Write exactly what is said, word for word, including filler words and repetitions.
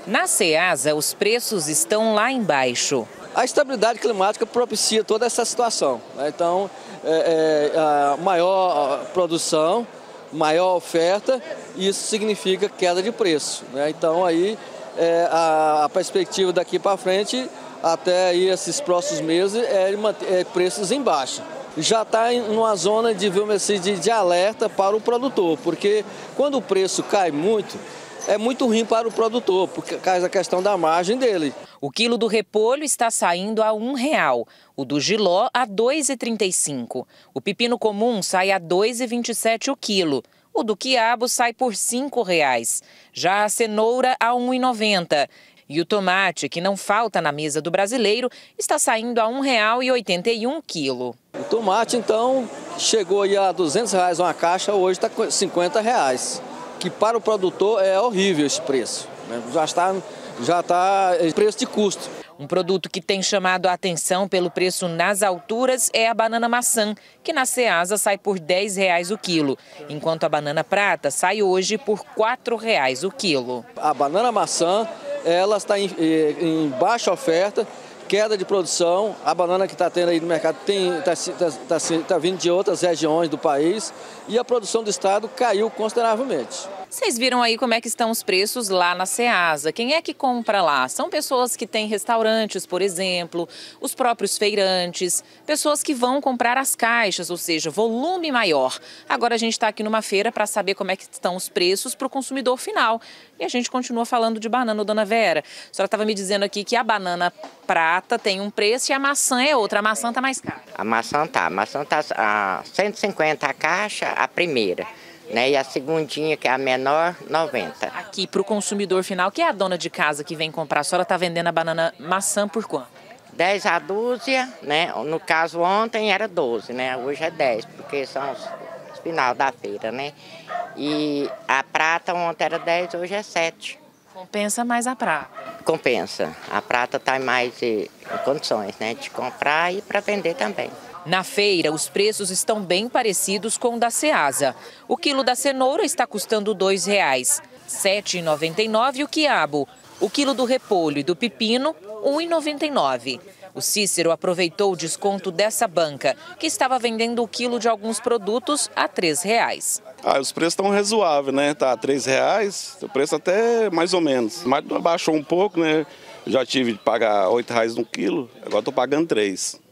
Na Ceasa, os preços estão lá embaixo. A estabilidade climática propicia toda essa situação, né? Então, é, é, a maior produção, maior oferta, isso significa queda de preço, né? Então, aí, é, a, a perspectiva daqui para frente, até aí esses próximos meses, é, é preços em baixa. Já está em uma zona de, de, de alerta para o produtor, porque quando o preço cai muito, é muito ruim para o produtor, por causa da questão da margem dele. O quilo do repolho está saindo a um real, o do jiló a dois reais e trinta e cinco centavos. O pepino comum sai a dois reais e vinte e sete centavos o quilo. O do quiabo sai por cinco reais. Já a cenoura a um real e noventa centavos. E o tomate, que não falta na mesa do brasileiro, está saindo a um real e oitenta e um centavos o quilo. O tomate, então, chegou aí a duzentos reais uma caixa, hoje está com cinquenta reais. Que para o produtor é horrível esse preço, né? Já está, já está preço de custo. Um produto que tem chamado a atenção pelo preço nas alturas é a banana maçã, que na Ceasa sai por dez reais o quilo, enquanto a banana prata sai hoje por quatro reais o quilo. A banana maçã, ela está em, em baixa oferta, queda de produção. A banana que está tendo aí no mercado está tá, tá, tá vindo de outras regiões do país e a produção do estado caiu consideravelmente. Vocês viram aí como é que estão os preços lá na Ceasa. Quem é que compra lá? São pessoas que têm restaurantes, por exemplo, os próprios feirantes, pessoas que vão comprar as caixas, ou seja, volume maior. Agora a gente está aqui numa feira para saber como é que estão os preços para o consumidor final. E a gente continua falando de banana, dona Vera. A senhora estava me dizendo aqui que a banana prata tem um preço e a maçã é outra. A maçã está mais cara. A maçã tá. A maçã tá a cento e cinquenta a caixa, a primeira. Né? E a segundinha, que é a menor, noventa. Aqui para o consumidor final, que é a dona de casa que vem comprar, a senhora está vendendo a banana maçã por quanto? dez a dúzia, né? No caso ontem era doze, né? Hoje é dez, porque são os, os final da feira, né? E a prata ontem era dez, hoje é sete. Compensa mais a prata? Compensa. A prata está mais em condições, né? De comprar e para vender também. Na feira, os preços estão bem parecidos com o da Ceasa. O quilo da cenoura está custando dois reais, sete reais e noventa e nove centavos o quiabo. O quilo do repolho e do pepino, um real e noventa e nove centavos. O Cícero aproveitou o desconto dessa banca, que estava vendendo o quilo de alguns produtos a três reais. Ah, os preços estão razoáveis, né? Tá a três reais, o preço até mais ou menos. Mas baixou um pouco, né? Já tive de pagar oito reais no quilo, agora estou pagando três.